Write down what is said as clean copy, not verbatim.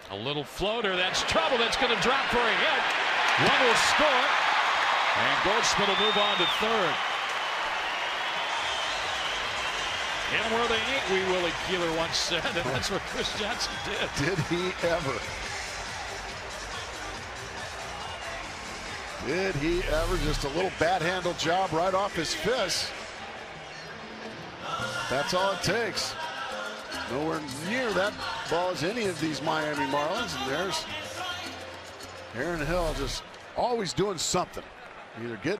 A little floater. That's trouble. That's going to drop for a hit. One will score. And Goldschmidt will move on to third. And where they ain't, we Willie Keeler once said, and that's what Chris Johnson did. Did he ever? Did he ever? Just a little bat handle job right off his fist. That's all it takes. Nowhere near that ball as any of these Miami Marlins. And there's Aaron Hill just always doing something. Either get